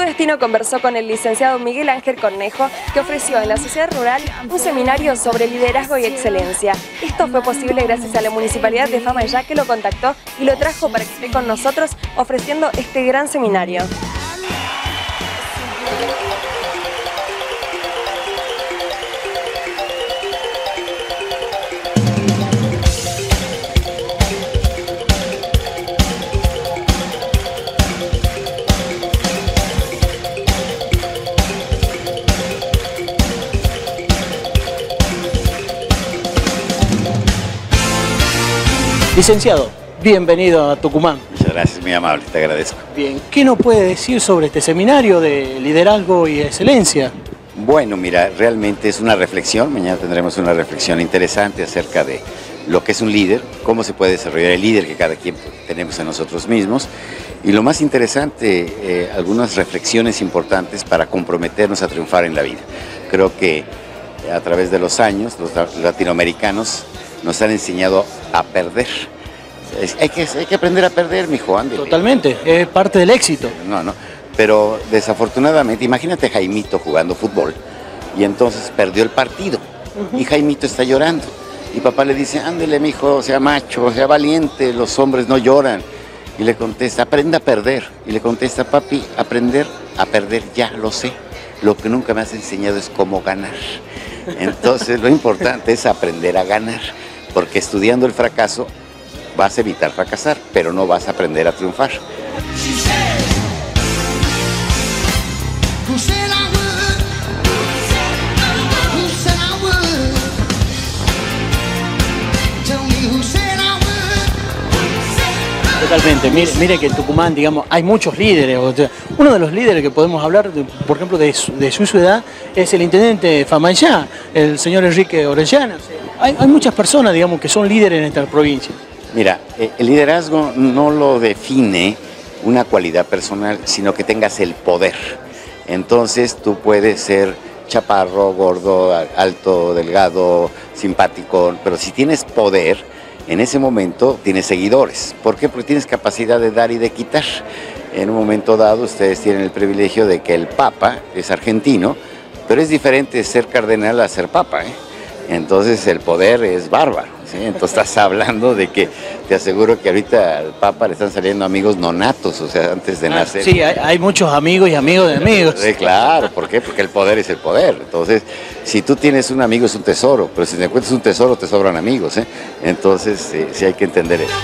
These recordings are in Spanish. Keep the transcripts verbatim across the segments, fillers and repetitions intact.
Destino conversó con el licenciado Miguel Ángel Cornejo, que ofreció en la sociedad rural un seminario sobre liderazgo y excelencia. Esto fue posible gracias a la Municipalidad de Famaillá, que lo contactó y lo trajo para que esté con nosotros ofreciendo este gran seminario. Licenciado, bienvenido a Tucumán. Muchas gracias, muy amable, te agradezco. Bien, ¿qué nos puede decir sobre este seminario de liderazgo y excelencia? Bueno, mira, realmente es una reflexión, mañana tendremos una reflexión interesante acerca de lo que es un líder, cómo se puede desarrollar el líder que cada quien tenemos en nosotros mismos, y lo más interesante, eh, algunas reflexiones importantes para comprometernos a triunfar en la vida. Creo que a través de los años, los latinoamericanos nos han enseñado a perder. Es, hay, que, hay que aprender a perder, mijo, ándale. Totalmente, es parte del éxito. No, no, pero desafortunadamente, imagínate a Jaimito jugando fútbol y entonces perdió el partido. Uh-huh. Y Jaimito está llorando. Y papá le dice, ándele, mijo, sea macho, sea valiente, los hombres no lloran. Y le contesta, aprenda a perder. Y le contesta, papi, aprender a perder ya lo sé. Lo que nunca me has enseñado es cómo ganar. Entonces lo importante es aprender a ganar. Porque estudiando el fracaso vas a evitar fracasar, pero no vas a aprender a triunfar. Totalmente, mire, mire que en Tucumán, digamos, hay muchos líderes. O sea, uno de los líderes que podemos hablar, de, por ejemplo, de su, de su ciudad, es el intendente de Famaillá, el señor Enrique Orellana. O sea, hay, hay muchas personas, digamos, que son líderes en esta provincia. Mira, el liderazgo no lo define una cualidad personal, sino que tengas el poder. Entonces tú puedes ser chaparro, gordo, alto, delgado, simpático, pero si tienes poder, en ese momento tienes seguidores. ¿Por qué? Porque tienes capacidad de dar y de quitar. En un momento dado ustedes tienen el privilegio de que el Papa es argentino, pero es diferente ser cardenal a ser Papa, ¿eh? Entonces el poder es bárbaro, ¿sí? Entonces estás hablando de que, te aseguro que ahorita al Papa le están saliendo amigos nonatos, o sea, antes de nacer. Sí, hay, hay muchos amigos y amigos de amigos. Sí, claro, ¿por qué? Porque el poder es el poder. Entonces, si tú tienes un amigo es un tesoro, pero si te encuentras un tesoro te sobran amigos, ¿eh? Entonces, sí, sí hay que entender eso.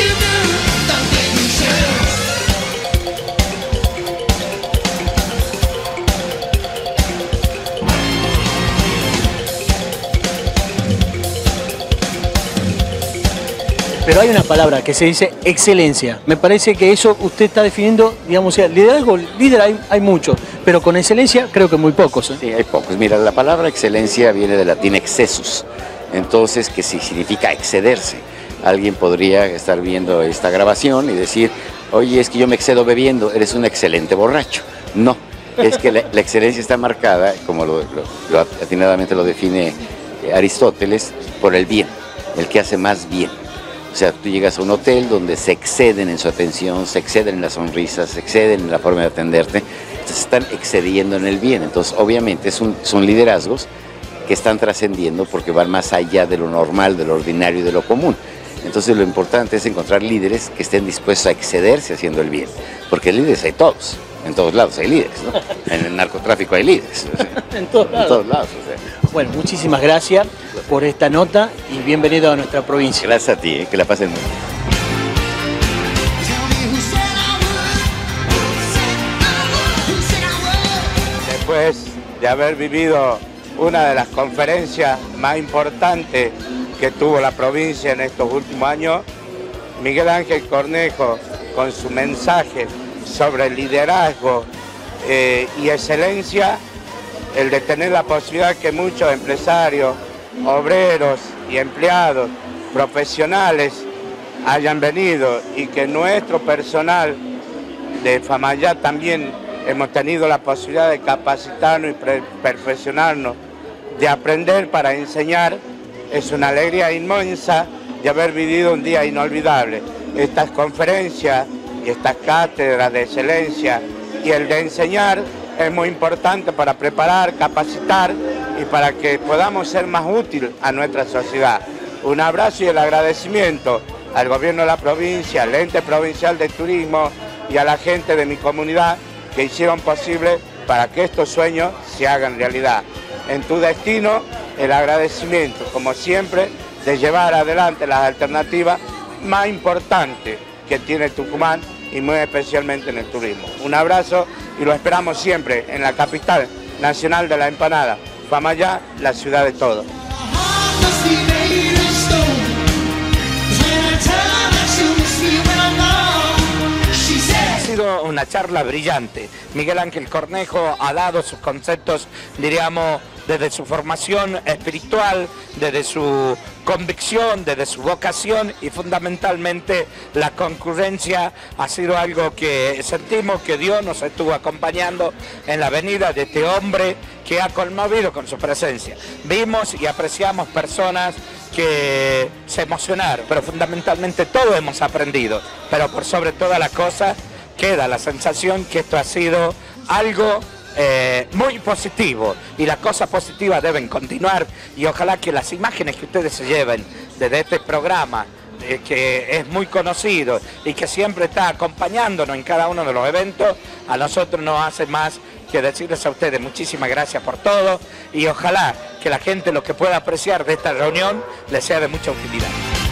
Pero hay una palabra que se dice excelencia. Me parece que eso usted está definiendo, digamos, o sea, liderazgo, líder hay, hay muchos, pero con excelencia creo que muy pocos, ¿eh? Sí, hay pocos. Mira, la palabra excelencia viene del latín excessus, entonces que sí significa excederse. Alguien podría estar viendo esta grabación y decir, oye, es que yo me excedo bebiendo, eres un excelente borracho. No, es que la, la excelencia está marcada, como lo, lo, lo atinadamente lo define Aristóteles, por el bien, el que hace más bien. O sea, tú llegas a un hotel donde se exceden en su atención, se exceden en las sonrisas, se exceden en la forma de atenderte, se están excediendo en el bien. Entonces, obviamente, son, son liderazgos que están trascendiendo porque van más allá de lo normal, de lo ordinario y de lo común. Entonces, lo importante es encontrar líderes que estén dispuestos a excederse haciendo el bien, porque líderes hay todos. En todos lados hay líderes, ¿no? En el narcotráfico hay líderes. O sea, en todos lados. En todos lados o sea. Bueno, muchísimas gracias por esta nota y bienvenido a nuestra provincia. Gracias a ti, ¿eh? Que la pasen muy bien. Después de haber vivido una de las conferencias más importantes que tuvo la provincia en estos últimos años, Miguel Ángel Cornejo, con su mensaje sobre liderazgo eh, y excelencia, el de tener la posibilidad que muchos empresarios, obreros y empleados profesionales hayan venido y que nuestro personal de Famaillá también hemos tenido la posibilidad de capacitarnos y perfeccionarnos, de aprender para enseñar, es una alegría inmensa de haber vivido un día inolvidable. Estas conferencias y estas cátedras de excelencia y el de enseñar es muy importante para preparar, capacitar y para que podamos ser más útiles a nuestra sociedad. Un abrazo y el agradecimiento al gobierno de la provincia, al ente provincial de turismo y a la gente de mi comunidad que hicieron posible para que estos sueños se hagan realidad. En tu destino, el agradecimiento, como siempre, de llevar adelante las alternativas más importantes que tiene Tucumán y muy especialmente en el turismo. Un abrazo y lo esperamos siempre en la capital nacional de la empanada, Famayá, la ciudad de todos. Ha sido una charla brillante. Miguel Ángel Cornejo ha dado sus conceptos, diríamos, desde su formación espiritual, desde su convicción, desde su vocación y fundamentalmente la concurrencia ha sido algo que sentimos que Dios nos estuvo acompañando en la venida de este hombre que ha conmovido con su presencia. Vimos y apreciamos personas que se emocionaron, pero fundamentalmente todos hemos aprendido, pero por sobre todas las cosas queda la sensación que esto ha sido algo Eh, muy positivo y las cosas positivas deben continuar y ojalá que las imágenes que ustedes se lleven desde este programa eh, que es muy conocido y que siempre está acompañándonos en cada uno de los eventos, a nosotros nos hace más que decirles a ustedes muchísimas gracias por todo y ojalá que la gente lo que pueda apreciar de esta reunión les sea de mucha utilidad.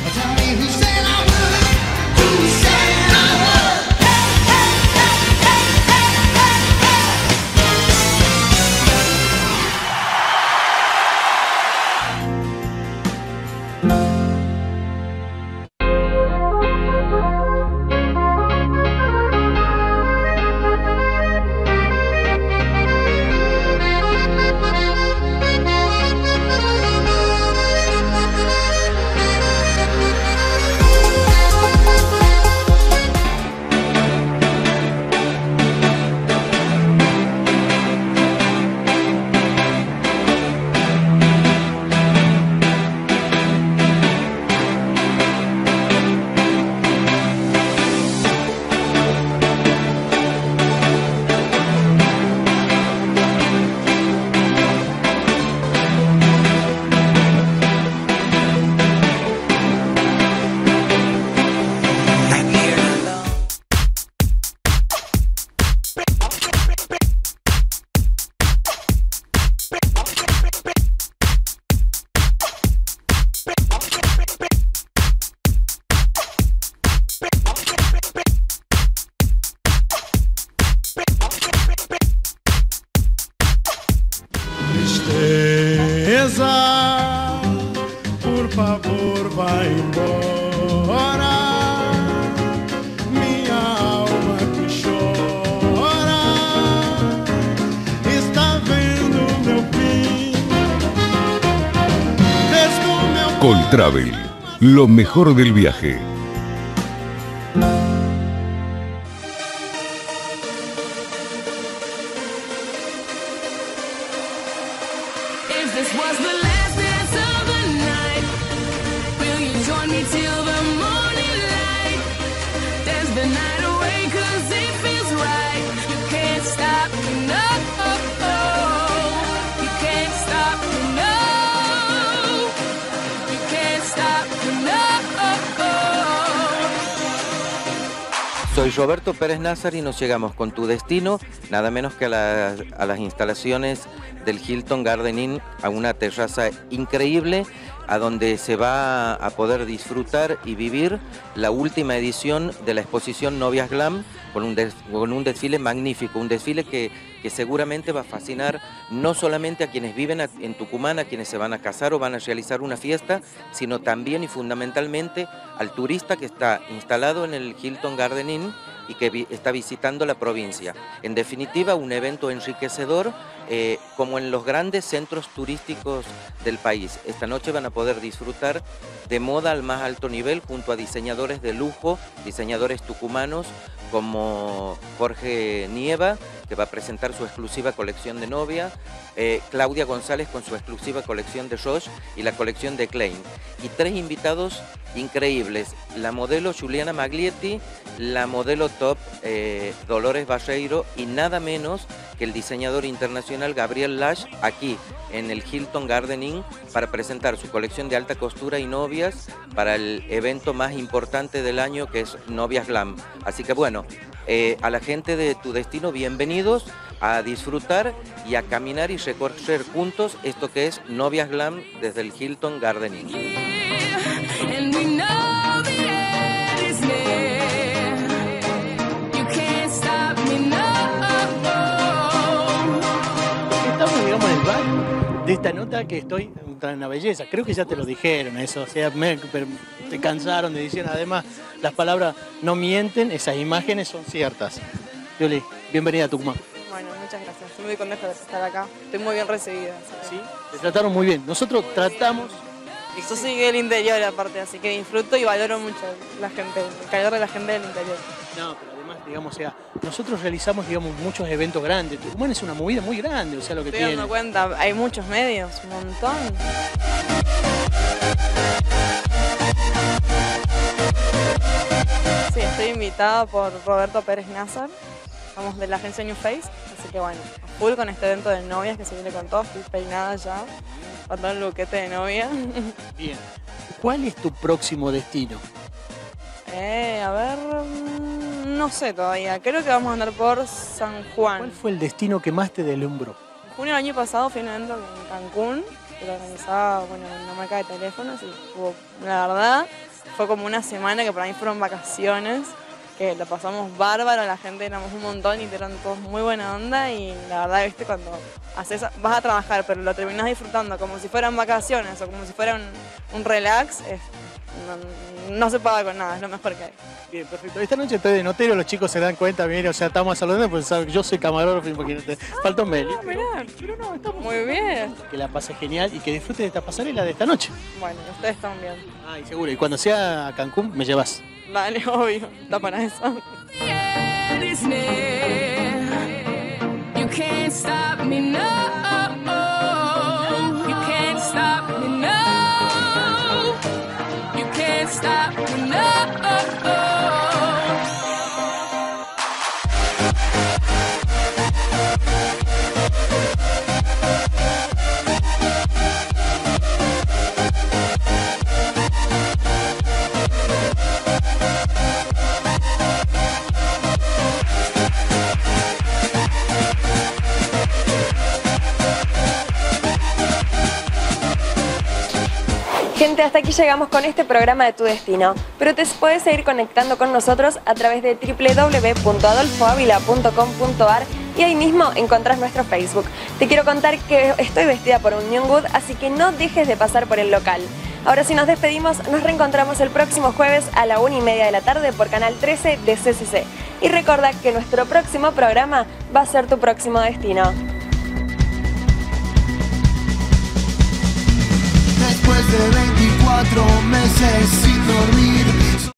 Por favor, vai embora, minha alma que chora, está vendo meu fim. Coltravel, lo mejor del viaje. Soy Roberto Pérez Nazar y nos llegamos con Tu Destino, nada menos que a, la, a las instalaciones del Hilton Garden Inn, a una terraza increíble, a donde se va a poder disfrutar y vivir la última edición de la exposición Novias Glam, con un, des, con un desfile magnífico, un desfile que, que seguramente va a fascinar no solamente a quienes viven a, en Tucumán, a quienes se van a casar o van a realizar una fiesta, sino también y fundamentalmente al turista que está instalado en el Hilton Garden Inn y que vi, está visitando la provincia. En definitiva, un evento enriquecedor eh, como en los grandes centros turísticos del país. Esta noche van a poder disfrutar de moda al más alto nivel junto a diseñadores de lujo, diseñadores tucumanos como Jorge Nieva, que va a presentar su exclusiva colección de novia, eh, Claudia González con su exclusiva colección de Roche y la colección de Klein. Y tres invitados increíbles, la modelo Juliana Maglietti, la modelo top eh, Dolores Barreiro y nada menos que el diseñador internacional Gabriel Lash aquí en el Hilton Garden Inn para presentar su colección de alta costura y novias para el evento más importante del año, que es Novias Glam. Así que bueno, eh, a la gente de Tu Destino, bienvenidos a disfrutar y a caminar y recorrer juntos esto que es Novias Glam desde el Hilton Garden Inn. Estamos, digamos, en el bar de esta nota que estoy, una belleza, creo que ya te lo dijeron eso, o sea, me, pero te cansaron de decir, además las palabras no mienten, esas imágenes son ciertas. Yoli, bienvenida a Tucumán. Bueno, muchas gracias, estoy muy contenta de estar acá, estoy muy bien recibida. ¿Sí? Te trataron muy bien, nosotros tratamos... Yo soy del interior aparte, así que disfruto y valoro mucho la gente, el calor de la gente del interior. No, pero además, digamos, o sea, nosotros realizamos, digamos, muchos eventos grandes. Tucumán es una movida muy grande, o sea, lo que Estoy tiene. dando cuenta, hay muchos medios, un montón. Sí, estoy invitada por Roberto Pérez Nazar, somos de la agencia New Face, así que bueno, a full con este evento de novias que se viene con todo, estoy peinada ya, para todo el buquete de novia. Bien. ¿Cuál es tu próximo destino? Eh, a ver, no sé todavía, creo que vamos a andar por San Juan. ¿Cuál fue el destino que más te deslumbró? En junio del año pasado fui a un evento en Cancún, que lo organizaba, bueno, una marca de teléfonos y hubo, la verdad, fue como una semana que para mí fueron vacaciones, que la pasamos bárbaro, la gente éramos un montón y eran todos muy buena onda y la verdad, viste, cuando haces, vas a trabajar pero lo terminás disfrutando como si fueran vacaciones o como si fuera un, un relax, es, no, no se paga con nada, es lo mejor que hay. Bien, perfecto. Esta noche estoy de notero, los chicos se dan cuenta, mire, o sea, estamos saludando, pues saben que yo soy camarógrafo, imagínate. Falta un Meli. Ah, mirá, pero no, estamos muy bien. Que la pases genial y que disfrutes de esta pasarela de esta noche. Bueno, ustedes también. Ay, seguro. Y cuando sea a Cancún, me llevas. Dale, obvio, está para eso. Gente, hasta aquí llegamos con este programa de Tu Destino, pero te puedes seguir conectando con nosotros a través de w w w punto adolfo avila punto com punto a r y ahí mismo encontrás nuestro Facebook. Te quiero contar que estoy vestida por un Good, así que no dejes de pasar por el local. Ahora sí nos despedimos, nos reencontramos el próximo jueves a la una y media de la tarde por Canal trece de C C C. Y recuerda que nuestro próximo programa va a ser Tu Próximo Destino. Después de veinticuatro meses sin dormir